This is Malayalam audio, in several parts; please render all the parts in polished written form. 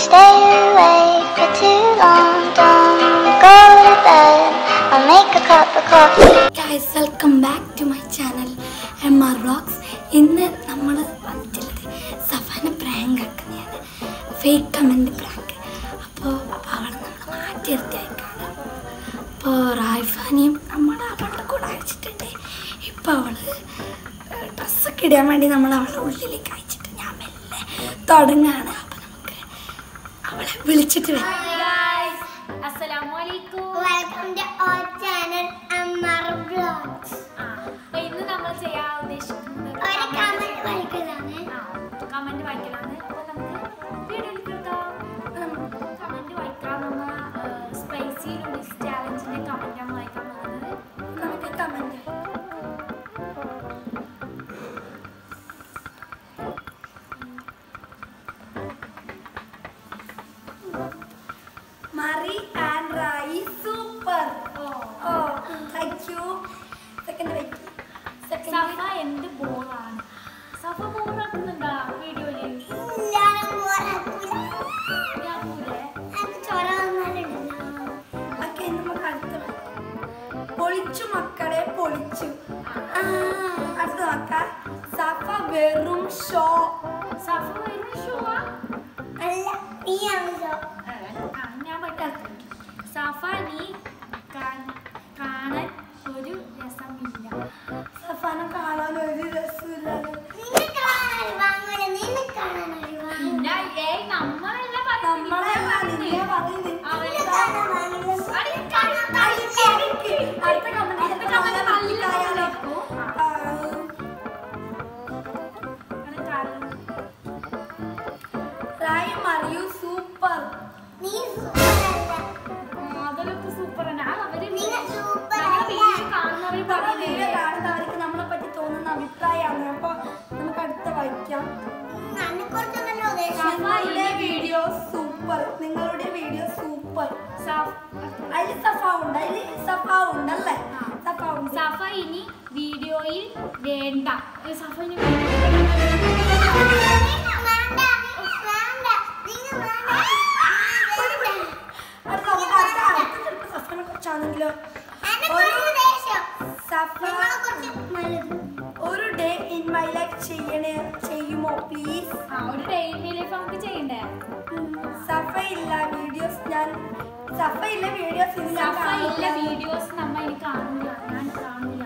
stay awake for too long. Don't go to bed. I'll make a cup of coffee. Guys, welcome back to my channel MR Vlogs. ഇന്ന് നമ്മൾ വന്നിട്ടുള്ളത് സഫാനെ പ്രാങ്ക് ആക്കുന്നതാണ്, ഫേക്ക് കമൻറ്റ് പ്രാങ്ക്. അപ്പോൾ അവളെ നമ്മൾ മാറ്റി നിർത്തിയേക്കാണ്. അപ്പോൾ റായിഫാനെയും അവളുടെ കൂടെ അയച്ചിട്ടുണ്ട്. ഇപ്പോൾ അവൾ ഡ്രസ്സൊക്കെ ഇടാൻ വേണ്ടി നമ്മൾ അവളുടെ ഉള്ളിലേക്ക് അയച്ചിട്ട് ഞാൻ മെല്ലെ തുടങ്ങുകയാണ്. അപ്പോൾ നമുക്ക് അവളെ വിളിച്ചിട്ട് വരാം. ഇന്ന് നമ്മൾ ചെയ്യാൻ ഉദ്ദേശിക്കുന്നത് കമന്റ് വായിക്കലാണ്. അപ്പോൾ നമുക്ക് വീഡിയോയിൽ കിട്ടാം. കമന്റ് വായിക്കാം. നമ്മൾ സ്പൈസി നൂഡിൽസ് ചാലഞ്ചിന്റെ കമന്റാണ് വായിക്കാൻ പോകുന്നത്. നമുക്ക് comment Mari and Rai super. Oh, thank you. Second wait. Safa എന്ത് ബോറാണ്. സഫ ബോറാക്കുന്നുണ്ടാ വീഡിയോയിൽ? പൊളിച്ചു മക്കളെ പൊളിച്ചു. അടുത്ത നോക്കാം. സഫ വെറും ഷോ. സഫ വെറും ഷോ അല്ല, നീയാണ് ഷോ. ഞാൻ പറ്റാത്ത സഫ നീ കാണാൻ ഒരു രസമില്ല. സഫാനെ കാണാൻ ഒരു രസമില്ലാതെ അറിയൂ സൂപ്പർ. അതൊക്കെ സൂപ്പറാണ്. കാണുന്നവർക്ക് നമ്മളെ പറ്റി തോന്നുന്ന അഭിപ്രായമാണ്. അപ്പൊ നമുക്ക് അടുത്ത വായിക്കാം. നിങ്ങളുടെ വീഡിയോ സൂപ്പർ. നിങ്ങളുടെ വീഡിയോ സൂപ്പർ. അതിൽ സഫ ഉണ്ട്, ഉണ്ടല്ലേ? സഫ ഇനി വീഡിയോയിൽ വേണ്ട. സഫ ഇനി ാണെങ്കിലോ ഒരു ഡേ ഇൻ മൈ ലൈഫ് ചെയ്യുമോ പ്ലീസ്? ഒരു ഡേ ഇൻ മൈ ലൈഫ് നമുക്ക് ചെയ്യണ്ടേ? സഫയില്ല വീഡിയോസ് നമ്മ ഇനി കാണില്ല. ഞാൻ കാണില്ല.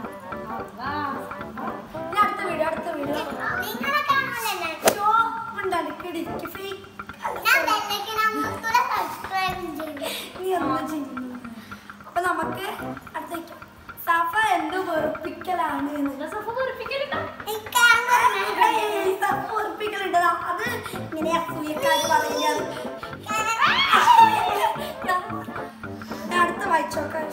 അടുത്ത വീഡിയോ ഷോ ഉണ്ടാക്കിടിക്ക് ഫേക്ക്. നീ ഒന്നും ചെയ്യുന്നു. അപ്പൊ നമുക്ക് അടുത്തേക്ക്. സഫ എന്ത് വെറുപ്പിക്കലാണ്. സഫ വെറുപ്പിക്കലുണ്ടോ? സഫ വെറുപ്പിക്കലുണ്ട്. അത് ഇങ്ങനെ അസൂയക്കാര് പറയുന്നത്. ഞാൻ അടുത്ത വായിച്ചോക്കാം.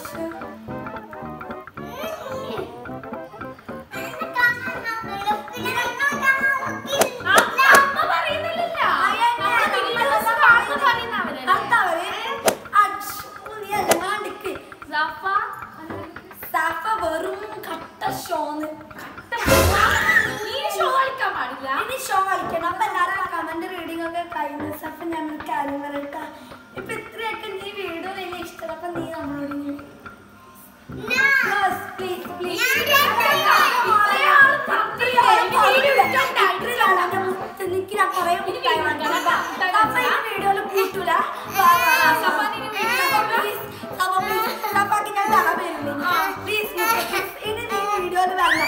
സഫ വെറും കട്ട ഷോന്ന്. ഇനി ഷോ കളിക്കണം. അപ്പൊ എല്ലാവരും കമന്റ് റീഡിംഗ് ഒക്കെ കഴിഞ്ഞു. സഫ ഞങ്ങൾ കാര്യം പറയട്ടാ. ഇപ്പൊ ഇത്രയൊക്കെ നീ വീഡിയോ വലിയ ഇഷ്ടം. അപ്പൊ നീ നമ്മളോട് വീഡിയോയില് കൂട്ടൂല. ഇനി നീ വീഡിയോയില് വരണം.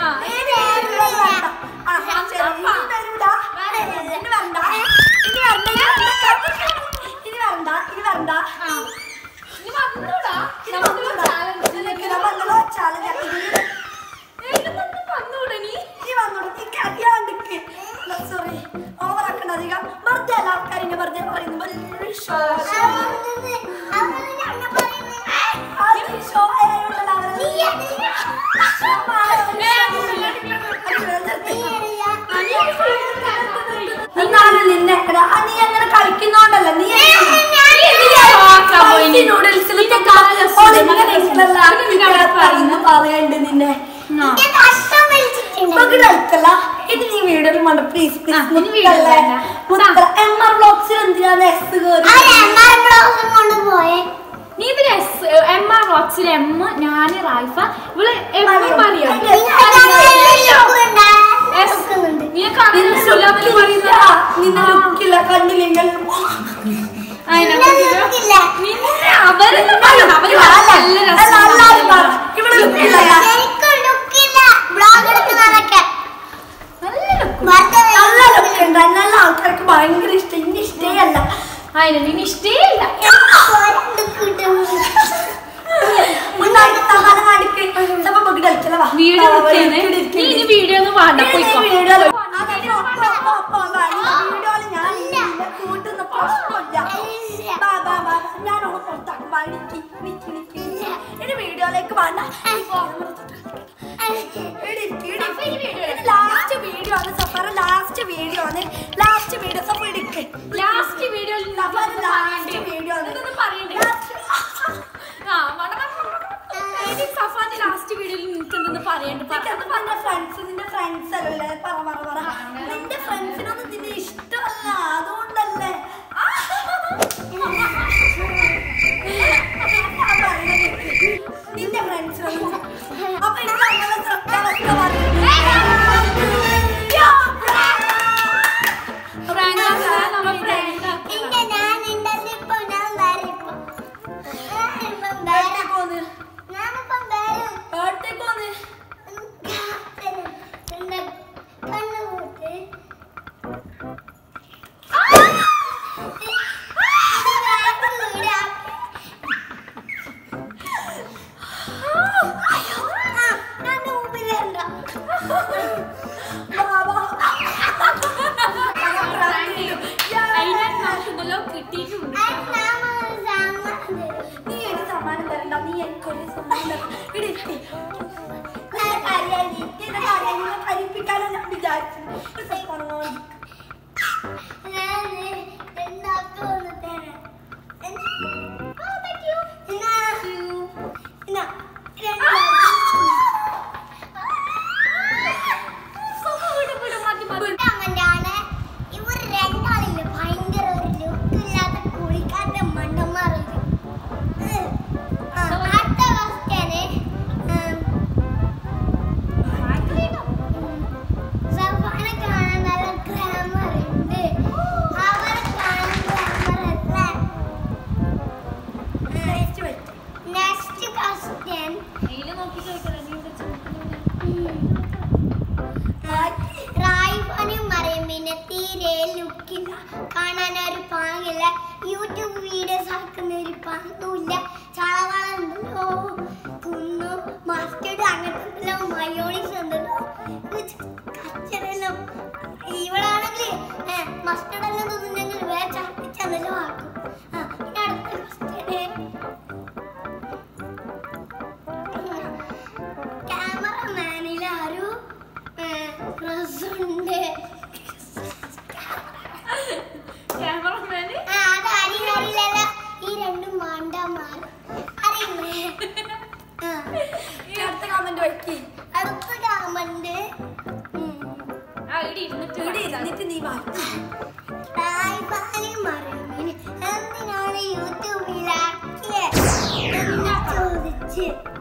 സോറി ഓവറാക്കണ്ട അധികം. വെറുതെ എല്ലാ ആൾക്കാരും വെറുതെ പറയുന്നു. നിന്നെ നീ അങ്ങനെ കളിക്കുന്നോണ്ടല്ല. നീ നൂഡിൽസിൽ പറയണ്ട് നിന്നെ കളിക്കല്ല. ഇത് നീ വീഡിയോയിൽ വേണ്ട പ്ലീസ് ഇനി വീഡിയോ MR വ്ലോഗ്സിൽ എന്തിനാണ് S കേറി MR വ്ലോഗ്സ് കൊണ്ടുപോയേ നീ ഇതിൽ MR വ്ലോഗ്സിൽ M ഞാന് റൈഫ ഇവള് എപ്പോഴും പറയാ നിന്റെ ലുക്കില്ല കണ്ടില്ലെങ്കിൽ നല്ല ആൾക്കാർക്ക് ഭയങ്കര ഇഷ്ടം ഇനി ഇഷ്ടേയല്ല അതിന് ഇഷ്ടേയില്ല വീഡിയോ ഒന്നും വേണ്ട വീഡിയോയിലേക്ക് വേണ്ട ലാസ്റ്റ് വീഡിയോ ആണ് സഫാറ ലാസ്റ്റ് വീഡിയോ ആണ് ലാസ്റ്റ് വീഡിയോ സഫ എടുക്ക് ലാസ്റ്റ് വീഡിയോ ലാസ്റ്റ് വീഡിയോ ആണ് സഫാന്റെ ലാസ്റ്റ് വീഡിയോയിൽ നിനക്ക് എന്തെന്ന് പറയണ്ട നിന്റെ ഫ്രണ്ട്സ് അല്ലേ പറ നിന്റെ ഫ്രണ്ട്സിനൊന്നും നിന്നെ ഇഷ്ടമല്ല അതുകൊണ്ടല്ലേ നിന്റെ ഫ്രണ്ട്സിനൊന്നും അപ്പൊ യൂട്യൂബ് വീഡിയോസ് ആക്കുന്ന ഒരു പണില്ല ചാളവാളുണ്ടല്ലോ കുന്നു മസ്റ്റർഡ് അങ്ങനത്തെ മയോണീസ് ഉണ്ടല്ലോ കച്ചറെല്ലാം ഇവളാണെങ്കിൽ മസ്റ്റർഡ് എല്ലാം തോന്നുന്നെങ്കിൽ വേറെ ചാപ്പിച്ചെന്നല്ലോ ആക്കും ക്യാമറമാനിൽ ആരും ഡ്രസ്സുണ്ട് ഈ രണ്ടും മാണ്ടാമാർ അറിയില്ലേ അടുത്ത കമന്റ് വയ്ക്കി അടുത്ത കമന്റ് ഇരുന്നിട്ട് നീ എന്തിനാണ് യൂട്യൂബിലാക്കിയ ചോദിച്ച്